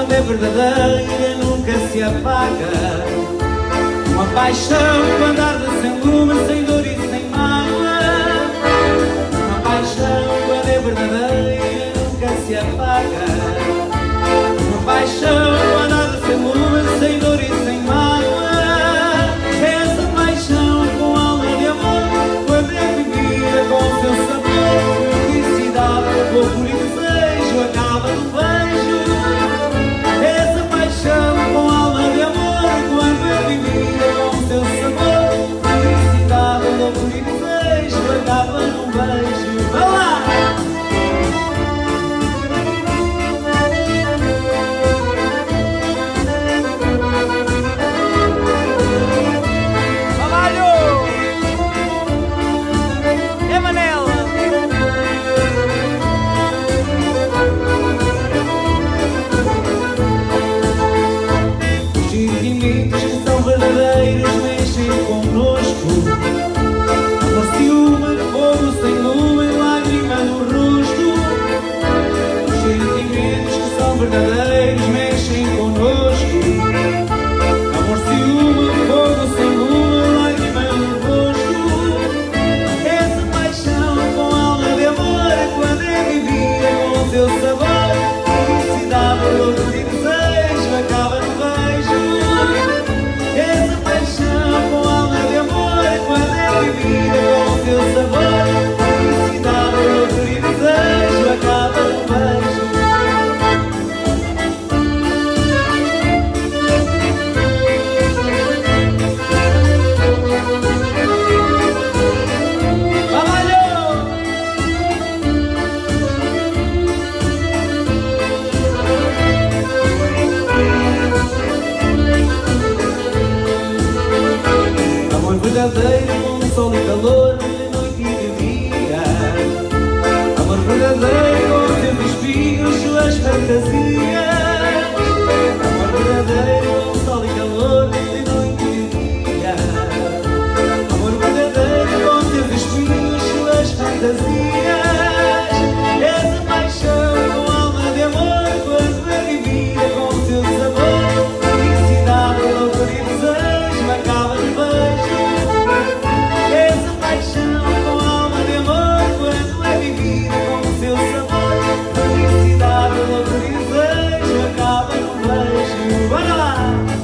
quando é verdadeira nunca se apaga. Uma paixão quando arde sem lume, sem dor e sem mágoa. Uma paixão quando é verdadeira nunca se apaga. Uma paixão quando arde sem lume, sem dor e sem mágoa. Essa paixão com alma de amor, quando é vivida com seu sabor, felicidade, loucura e desejo acaba no beijo. Essa paixão com alma de amor, quando é vivida com seu sabor, felicidade, loucura e desejo acaba no beijo. Vai lá! Verdadeiros mexem connosco. Amor, ciúme, fogo sem lume, lágrima no rosto. Os sentimentos que são verdadeiros mexem connosco. Amor, ciúme, fogo sem lume, lágrima no rosto. Essa paixão com alma de amor, quando é vivida com seu sabor, felicidade, loucura e desejo acaba no beijo. Essa paixão com alma de amor, quando é vivida com seu sabor, felicidade, loucura e desejo acaba no beijo. Verdadeiro com sol e calor, de noite e de dia. Amor verdadeiro com seus espinhos, suas fantasias. Amor verdadeiro com sol e calor, de noite e de dia. Amor verdadeiro com seus espinhos, suas fantasias. Essa paixão com alma de amor, quando é vivida com seu sabor, felicidade, loucura e desejo acaba no beijo. Essa paixão com alma de amor, quando é vivida com seu sabor, felicidade, loucura e desejo acaba no beijo. Bora lá!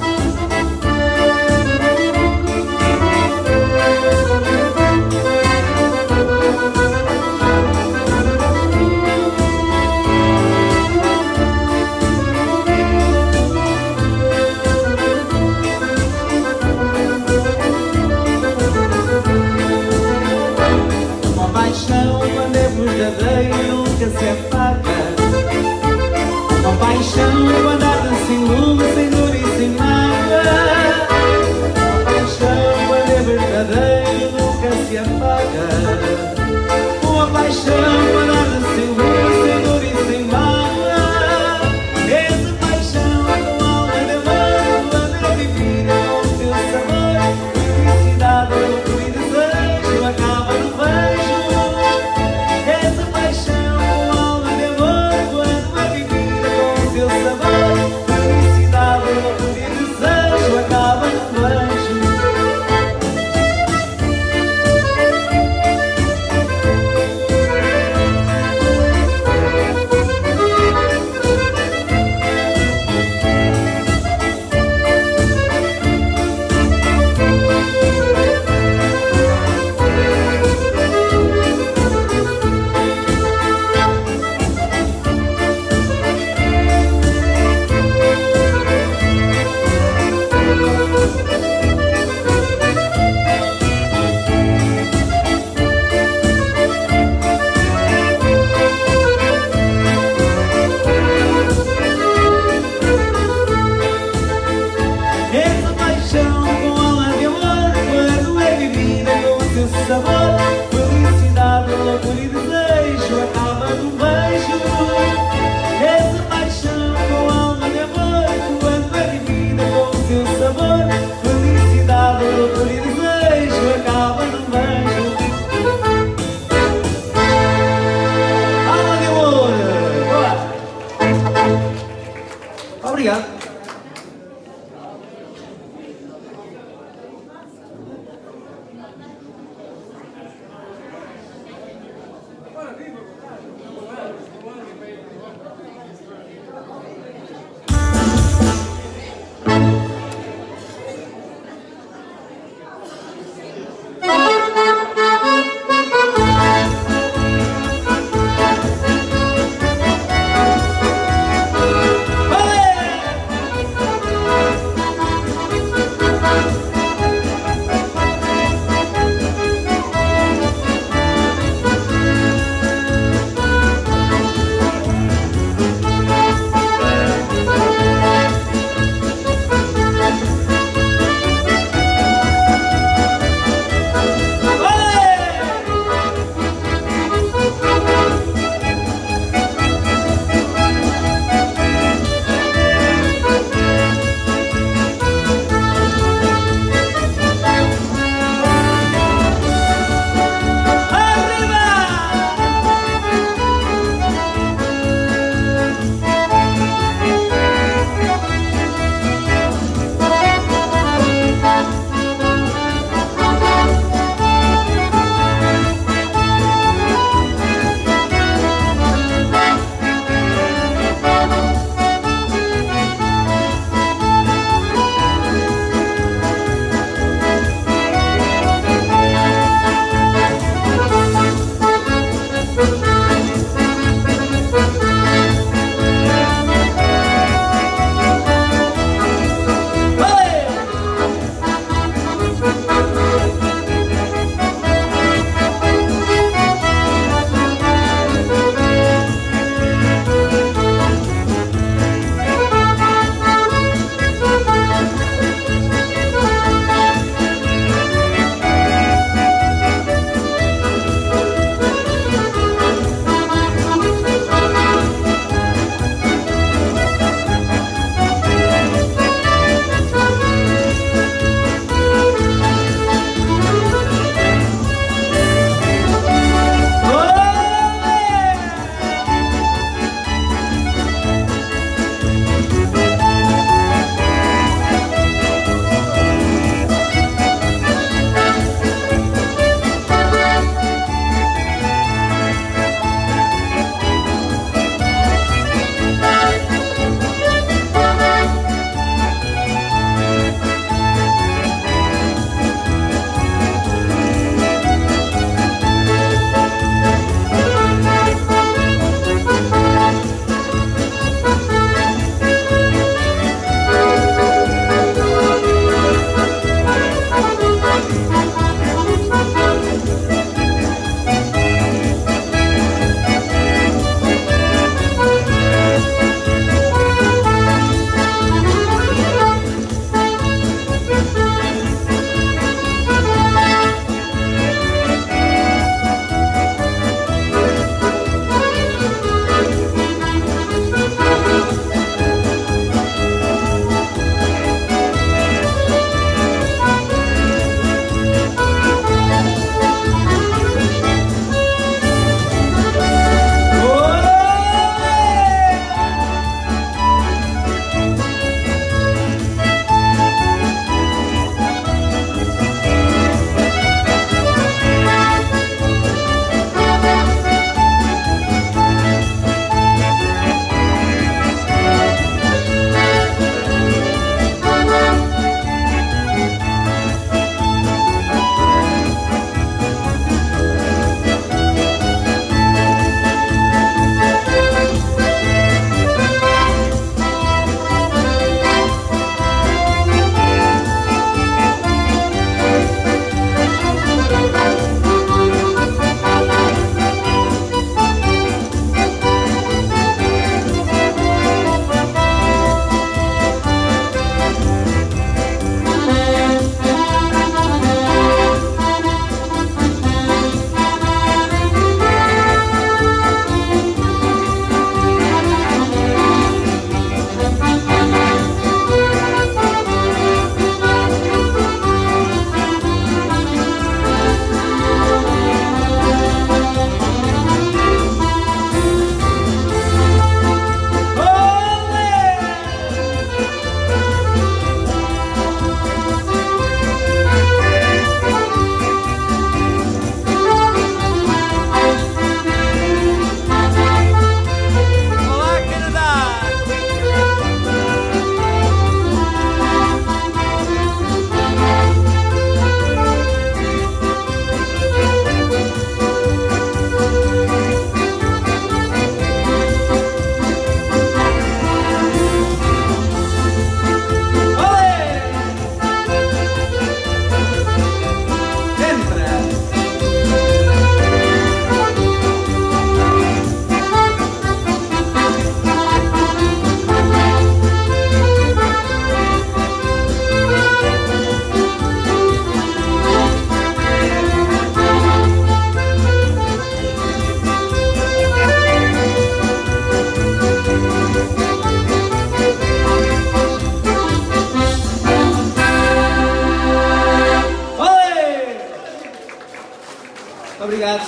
Quando é verdadeira nunca se apaga. Uma paixão quando arde sem lume, sem dor e sem mágoa. Uma paixão quando é verdadeira nunca se apaga. Uma paixão quando arde sem lume, sem dor e sem mágoa. Essa paixão com alma de amor, quando é vivida com seu sabor, felicidade, loucura e desejo acaba no beijo. Essa paixão com alma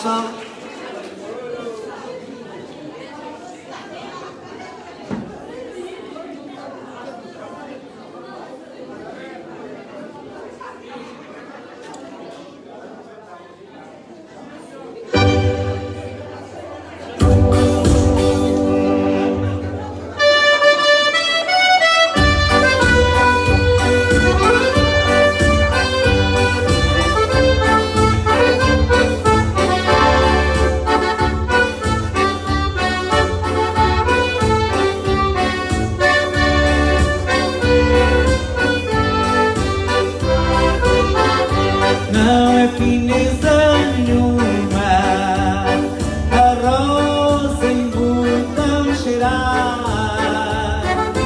pessoal. Não é fineza nenhuma, a rosa em botão cheirar.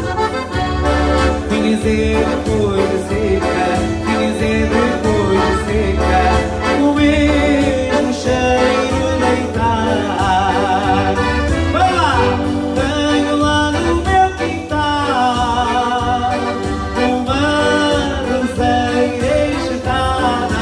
Fineza é depois de seca, fineza é depois de seca, o mesmo cheiro deitar. Vai lá! Tenho lá no meu quintal uma roseira enxertada.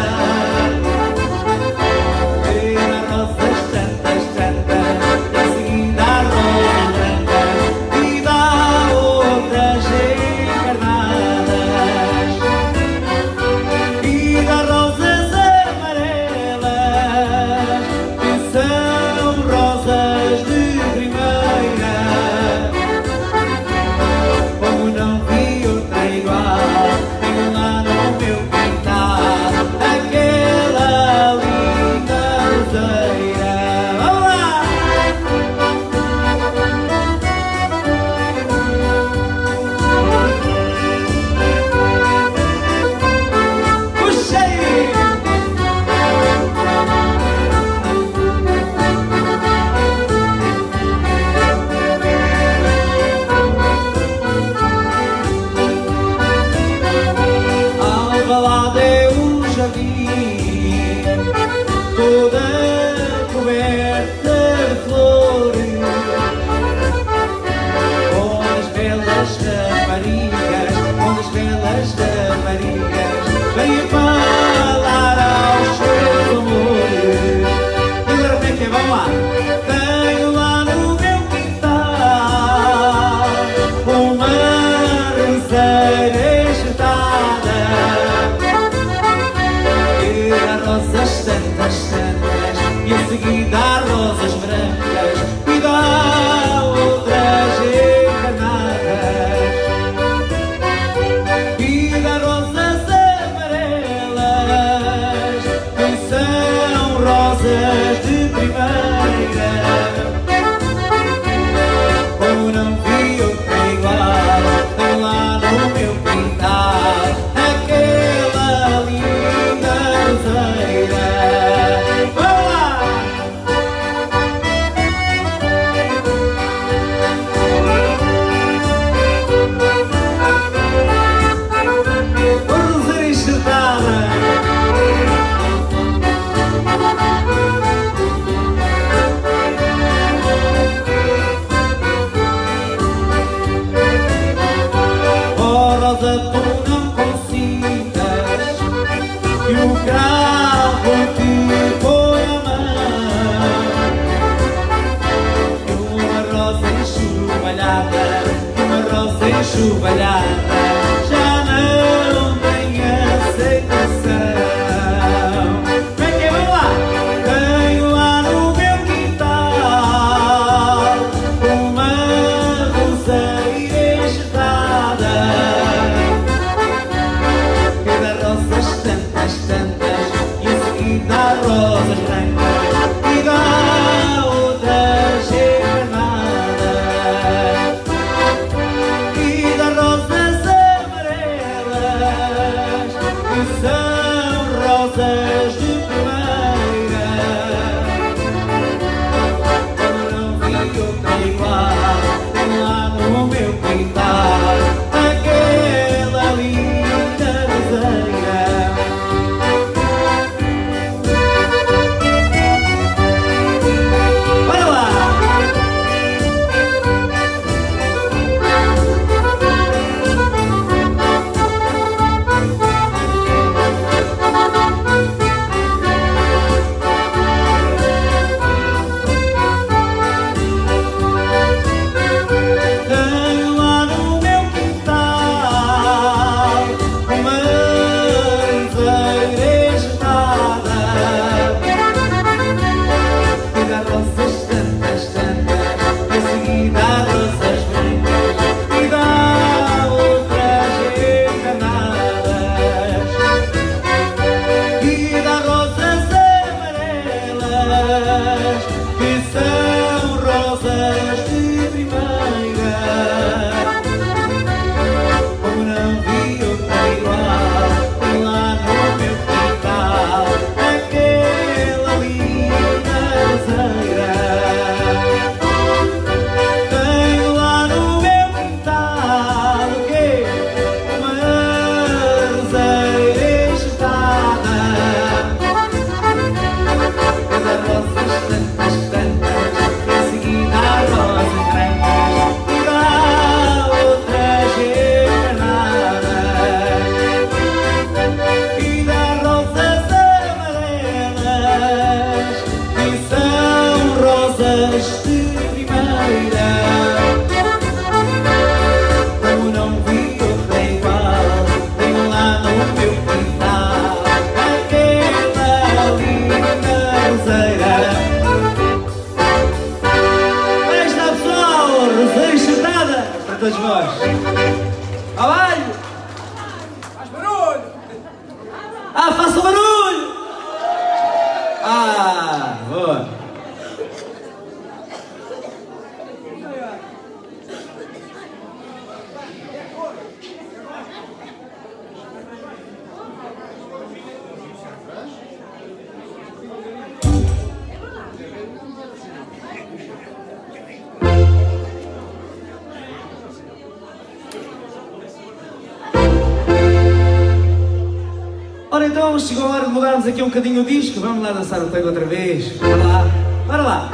Balada é um jardim, toda coberta de flores, com as belas raparigas, vêm falar aos seus amores. E agora como é que é? Vamos lá! Tenho lá no meu quintal uma roseira enxertada, rosas santas, santas, e em seguida há rosas brancas e dá outras encarnadas, e dá rosas amarelas, que são rosas de primeira. Como não vi outra igual, tem lá no meu quintal aquela linda roseira. Ora então, chegou a hora de mudarmos aqui um bocadinho o disco. Vamos lá dançar o tango outra vez. Bora lá, bora lá.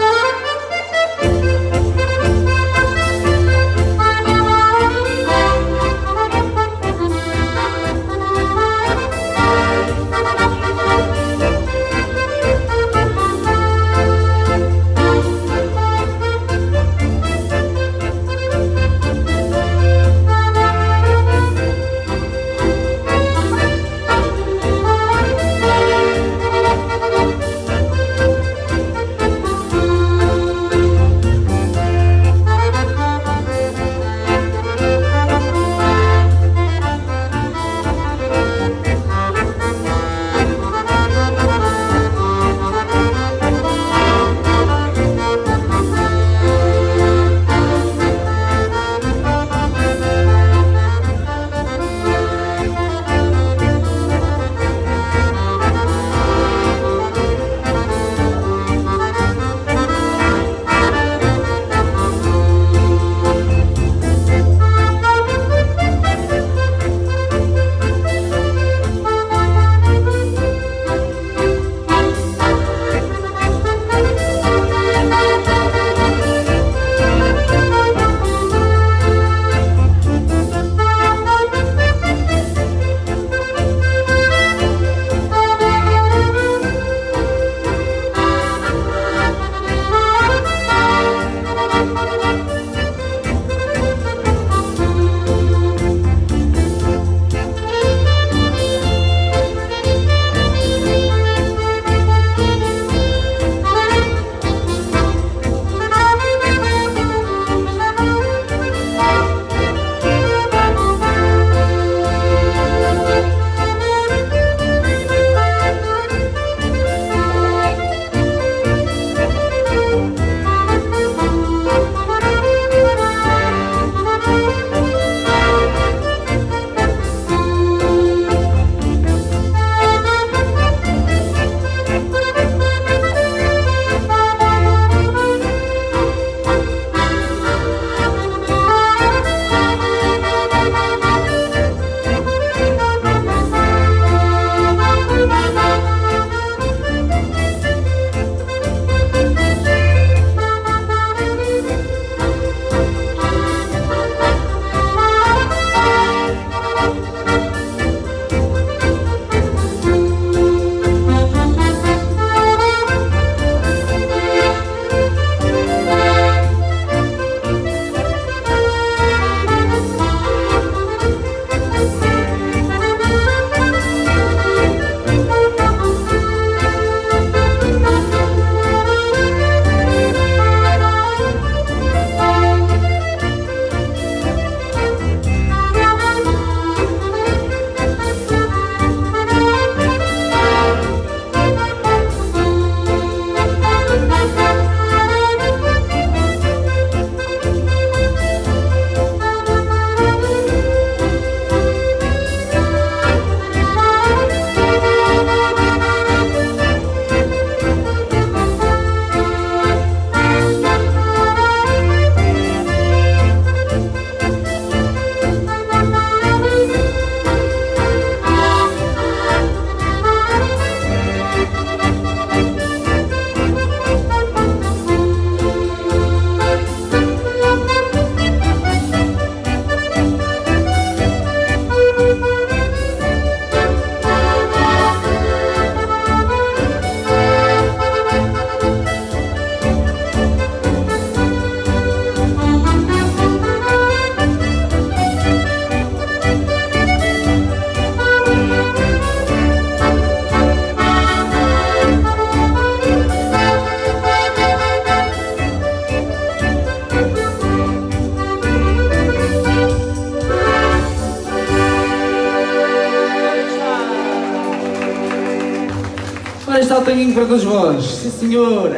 Ora está o tanguinho para todos vós, sim senhora.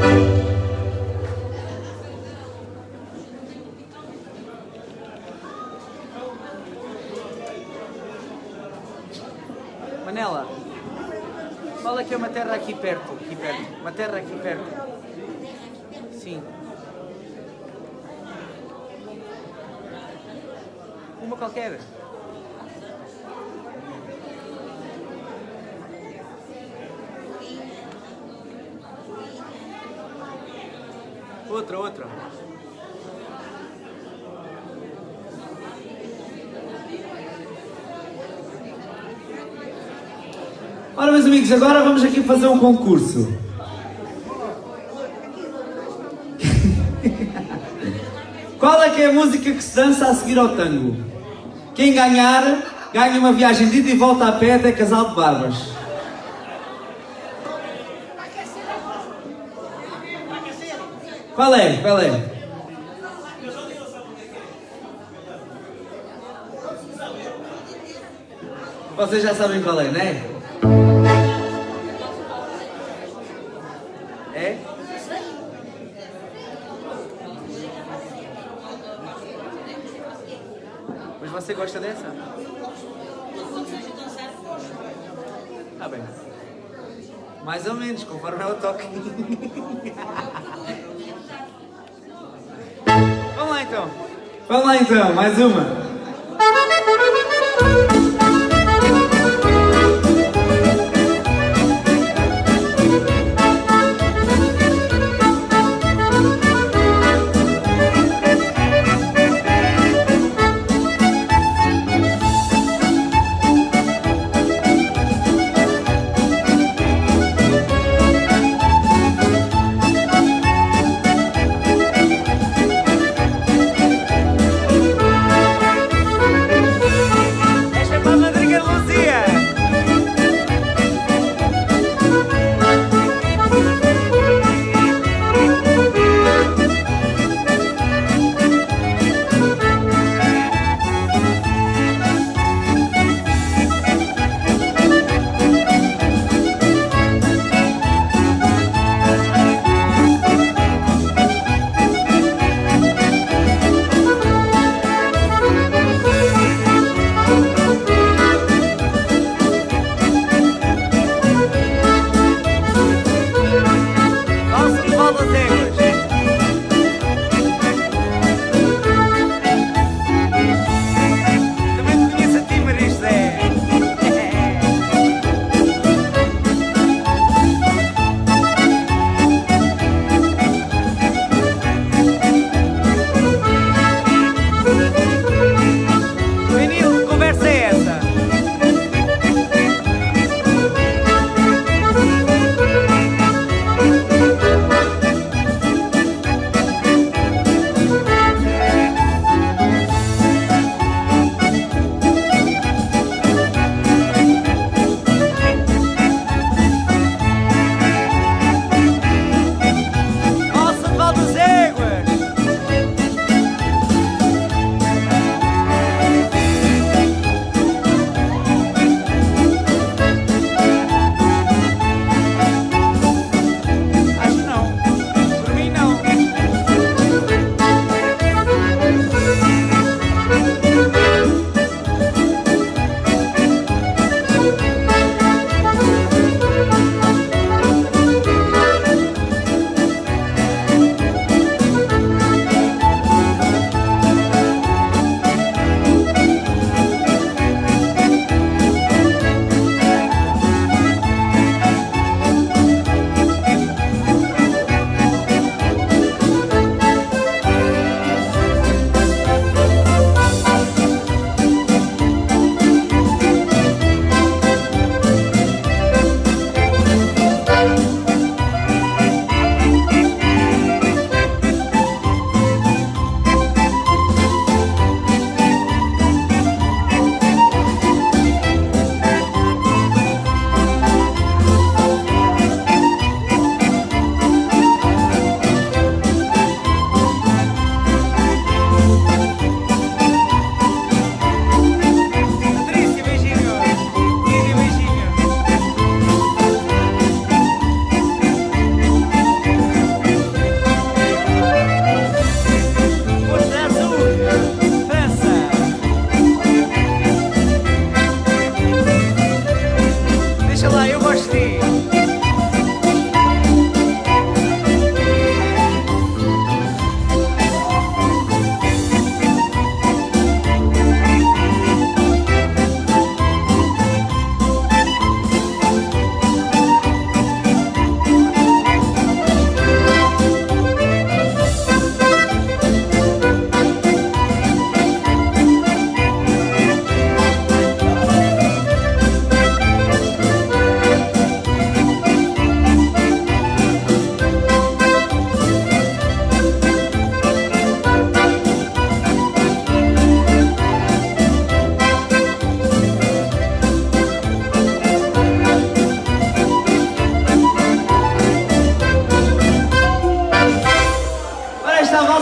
Manela, fala que é uma terra aqui perto, uma terra aqui perto. Sim. Uma qualquer. Outra, outra. Ora, meus amigos, agora vamos aqui fazer um concurso. Qual é que é a música que se dança a seguir ao tango? Quem ganhar, ganha uma viagem de ida e volta a pé até Casal de Barbas. Qual é? Qual é? Vocês já sabem qual é, não é? É? Mas você gosta dessa? Tá bem. Mais ou menos, conforme é o toque. Vamos lá então. Vamos lá então, mais uma.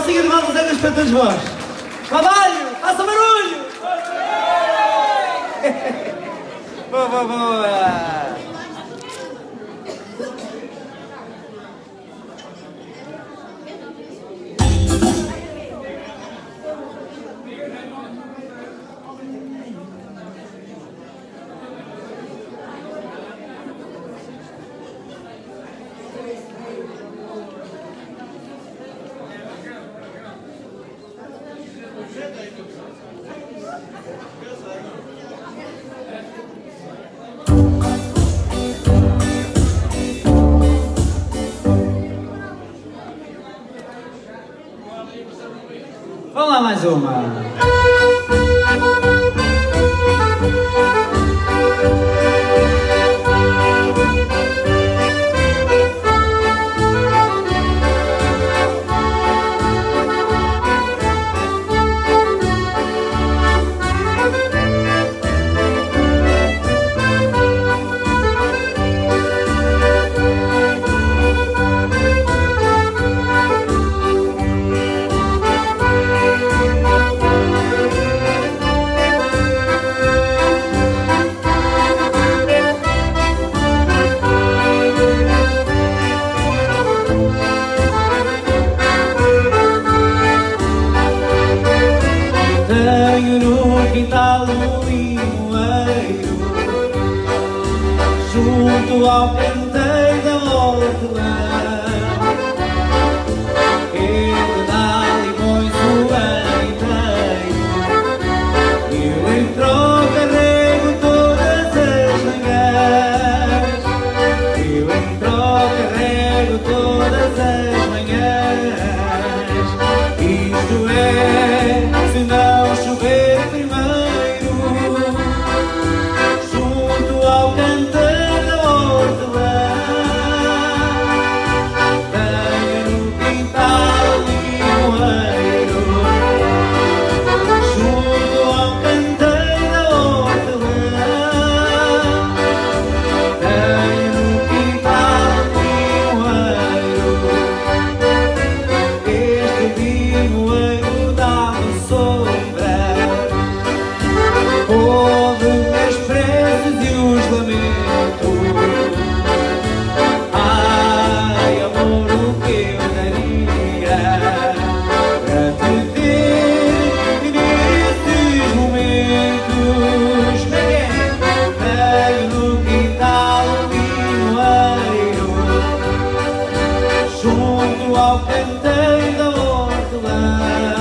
Calcinha de volta sempre para todos vós. Trabalho! Faça barulho! Boa, boa, boa! Vamos lá, mais uma. Tenho no quintal um limoeiro, junto ao canteiro da hortelã. Ele dá limões o ano inteiro, e eu em troca rego todas as manhãs. Eu em troca rego todas as manhãs. Isto é, se não chover primeiro, junto ao canteiro da hortelã. Tenho no quintal limoeiro, junto ao canteiro da hortelã. Tenho no quintal limoeiro, este limoeiro dá-me sombra, ouve as preces e os lamentos. Ai, amor, o que eu daria para te ter nesses momentos. Tenho no quintal limoeiro, junto ao canteiro da hortelã.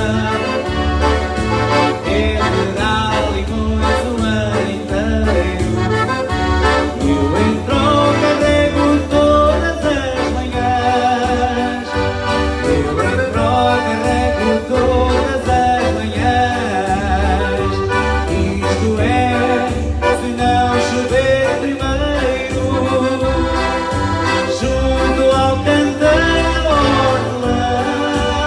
Ele dá limões o ano inteiro, e eu em troca rego todas as manhãs. Eu em troca rego todas as manhãs. Isto é, se não chover primeiro, junto ao canteiro da hortelã.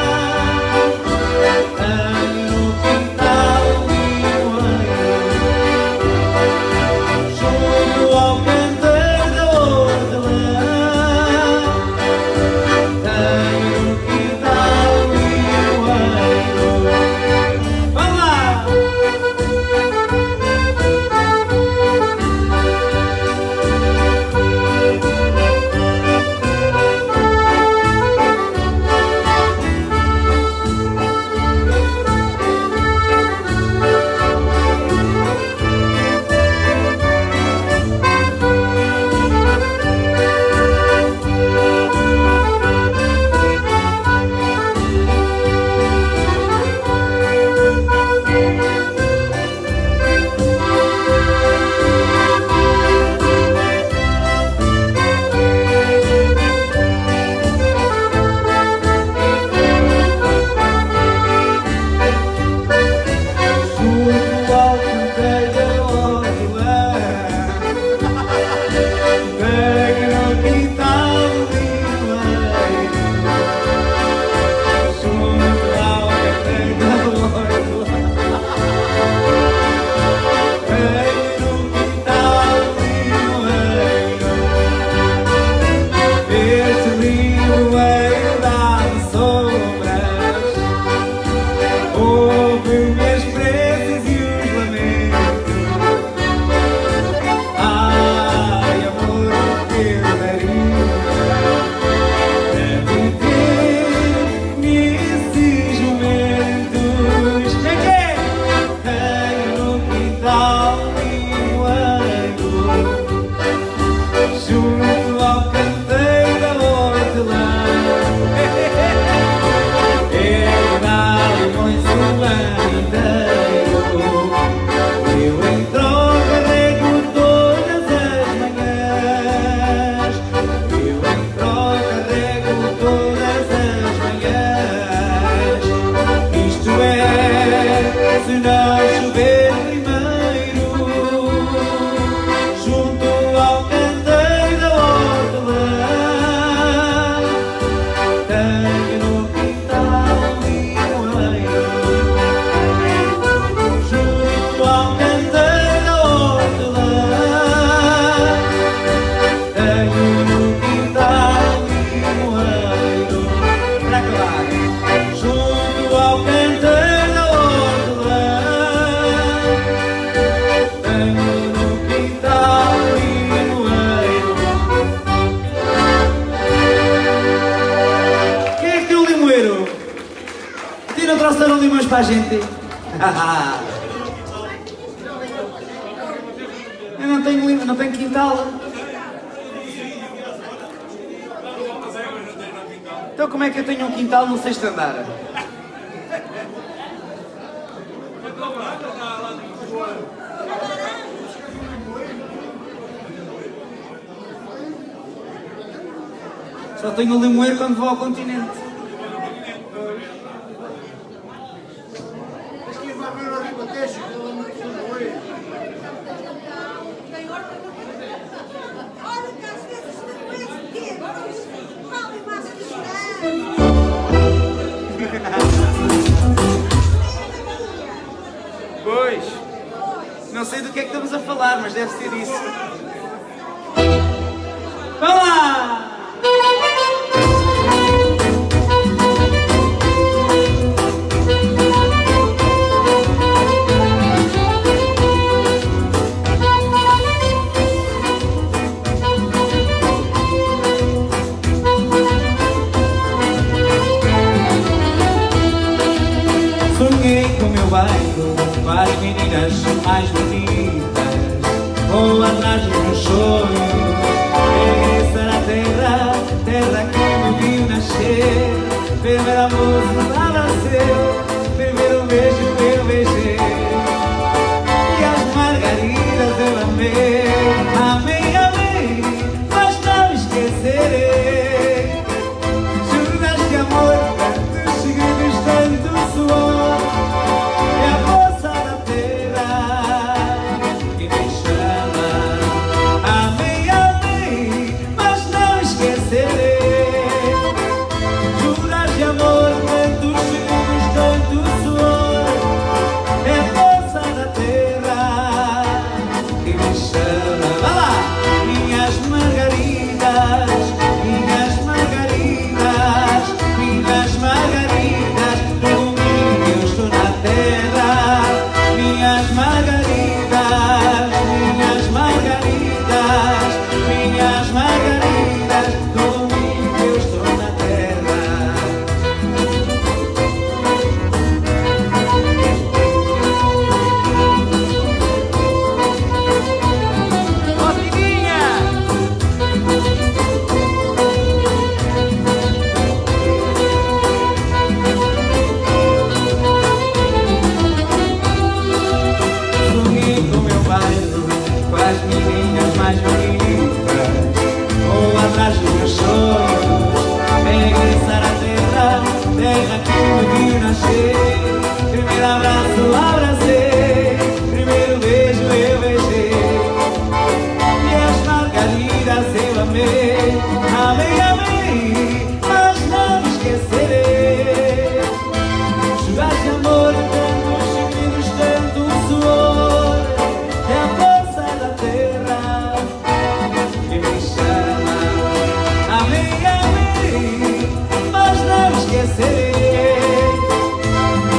trouxeram limões para a gente. Eu não tenho, não tenho quintal. Então como é que eu tenho um quintal no 6º andar? Só tenho limoeiro quando vou ao continente. Pois, não sei do que é que estamos a falar, mas deve ser isso. Vamos lá! Sonhei com o meu bairro, com as meninas mais bonitas, vou atrás dos meus sonhos, regressar à terra, terra que me viu nascer. Primeiro amor abraceu, primeiro beijo eu beijei, e as margaridas eu amei, amei, amei, mas não esquecerei. Juras de amor, tantos segredos, tanto suor. Primeiro abraço abracei, primeiro beijo eu beijei, e as margaridas eu amei, amei, amei, mas não me esquecerei. Juras de amor, tantos segredos, tanto suor, é a força da terra que me chama, amei, amei, mas não me esquecerei.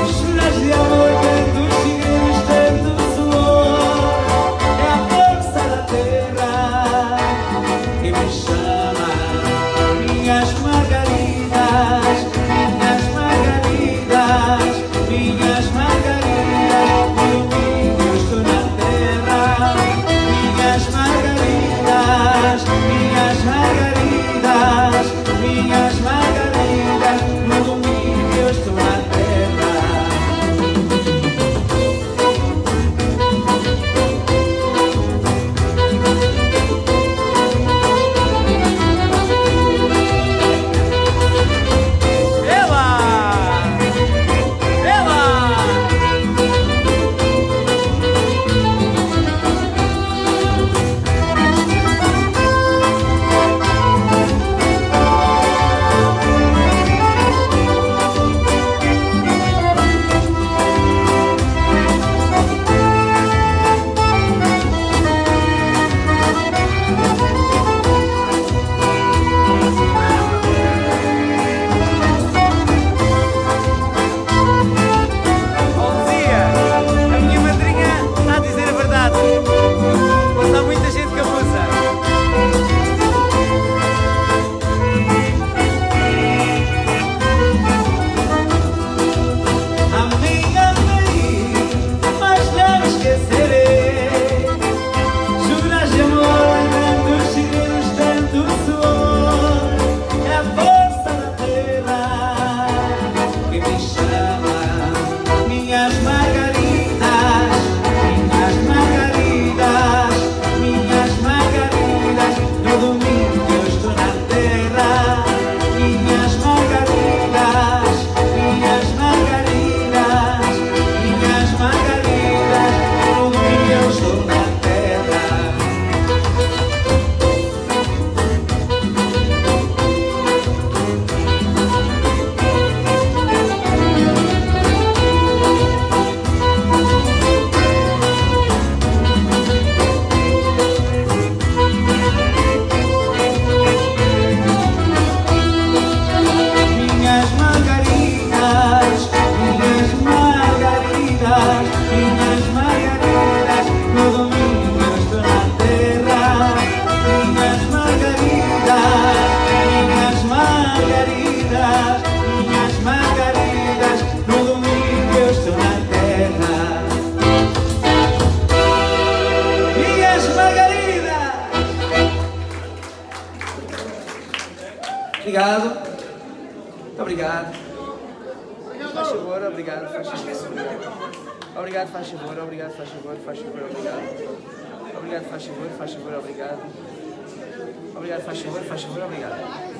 Obrigado. Faz favor, obrigado, faz favor, obrigado. Obrigado, faz favor, obrigado, faz favor, faz favor, obrigado. Obrigado, faz favor, obrigado. Obrigado, faz favor, obrigado.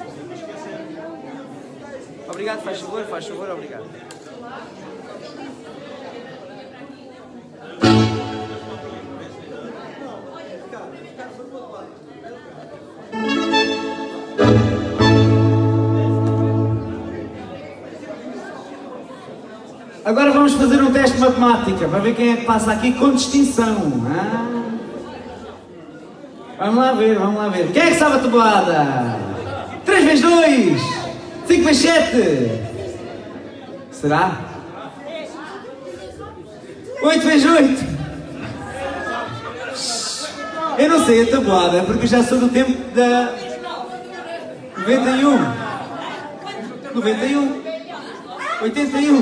Obrigado, faz favor, obrigado. Agora vamos fazer um teste de matemática para ver quem é que passa aqui com distinção. Vamos lá ver, vamos lá ver. Quem é que sabe a tabuada? 3 vezes 2, 5 vezes 7. Será? 8 vezes 8. Eu não sei a tabuada porque eu já sou do tempo da 91. 91. 81.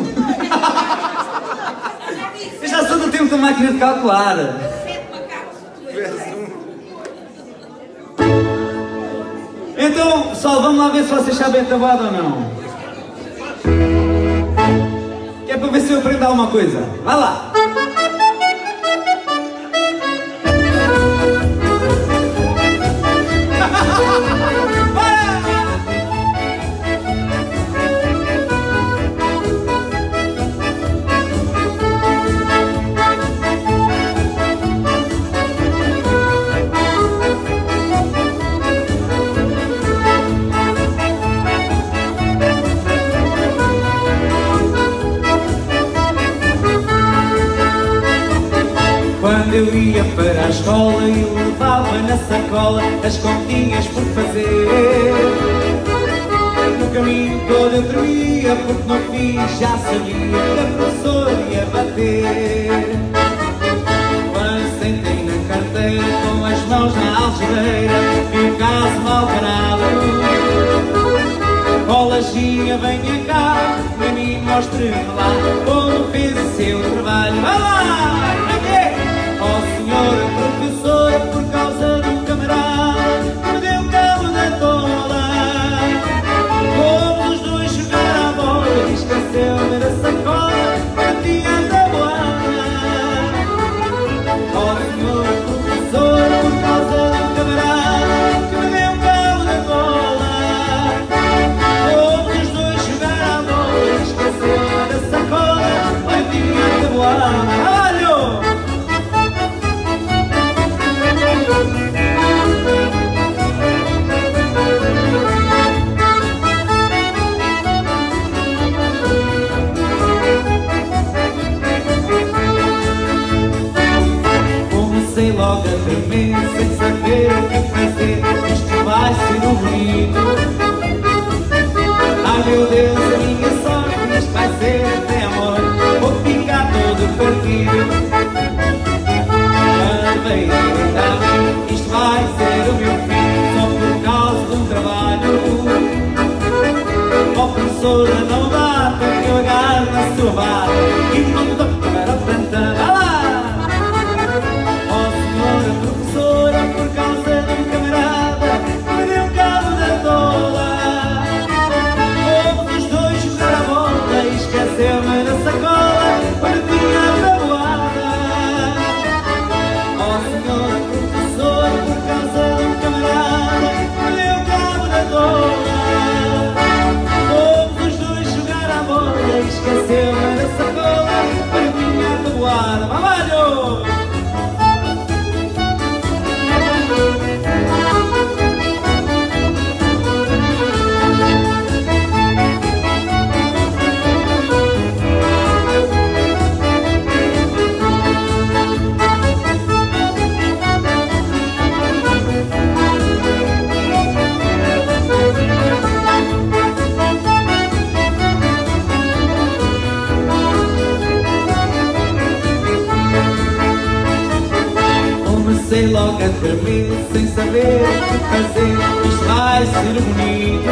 Eu já sou do tempo da máquina de calcular. Então, pessoal, vamos lá ver se vocês sabem a tabuada ou não. Que é para ver se eu aprendo alguma coisa. Vai lá! Quando eu ia para a escola eu levava na sacola as continhas por fazer. No caminho todo eu tremia porque no fim já sabia que a professora ia bater. Quando sentei na carteira com as mãos na algebeira vi o caso mal parado. Colaginha, venha cá, para mim mostre-me lá como fez o seu trabalho. Vai lá! Oh senhora professora, por causa de um camarada me deu cabo da tola. Fomos os dois jogar a bola e esqueceu-me da sacola que tinha da boada. Oh senhora professora, por causa de um camarada que me deu cabo da tola. Fomos os dois jogar a bola e esqueceu-me da sacola que tinha da boada. Comecei logo a tremer, sem saber o que fazer. Isto vai ser um bonito. Ai meu Deus, a minha sorte, isto vai ser até amor. Vou ficar todo partido. Quando veio a mim, isto vai ser o meu fim, só por causa de um trabalho. Oh professora, não dá para que eu agarre na sua barra e não toque para o plantão. Vai lá! Professora, por causa de um camarada me deu cabo da tola. Fomos os dois jogar a bola e esqueceu-me da sacola quando tinha da boada. Oh senhora professora, por causa de um camarada me deu cabo da tola. Fomos os dois jogar a bola e esqueceu-me da sacola quando tinha da boada. Trabalho! Comecei logo a tremer, sem saber o que fazer. Isto vai ser bonito.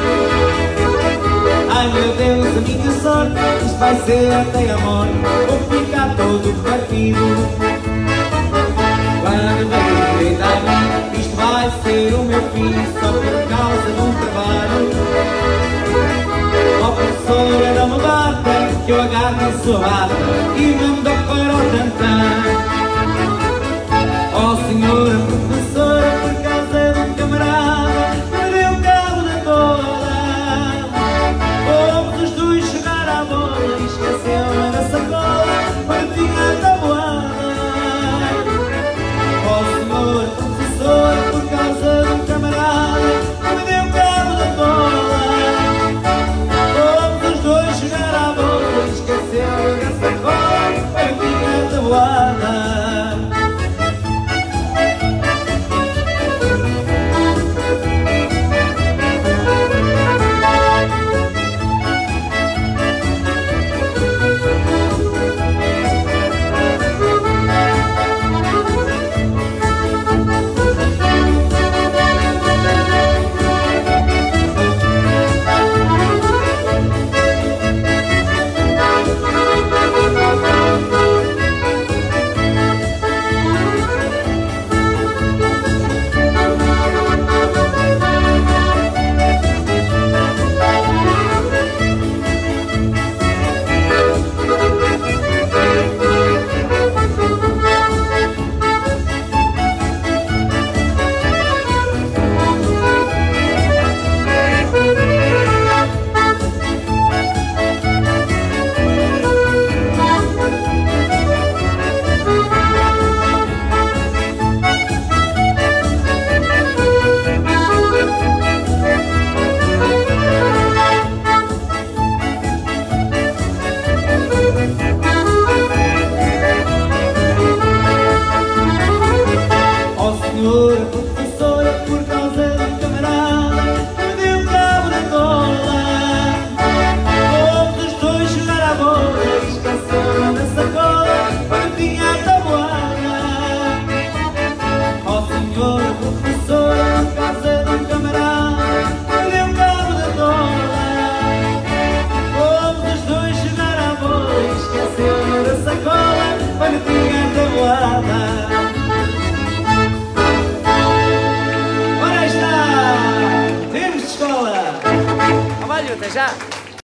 Ai meu Deus, a minha sorte, isto vai ser até amor. Vou ficar todo partido. Quando veio a mim, isto vai ser o meu fim, só por causa de um trabalho. agarra a sua bata e manda para o tantã. Ó senhora professora, por causa de um camarada, perdeu cabo da tola. Fomos os dois chegar à bola e esqueceu da sacola, partinha a tabuada. Ó senhora professora, por causa de um camarada, perdeu cabo da tola. Fomos os dois chegar à bola e esqueceu da sacola, partinha a tabuada. Senhora professora, por causa de um camarada, perdeu cabo da tola. Fomos os dois jogar à bola e esqueceu da sacola, partinha a tabuada. Ó senhora professora, por causa de um camarada, perdeu cabo da tola. Fomos os dois jogar à bola e esqueceu da sacola, partinha a tabuada. Até já!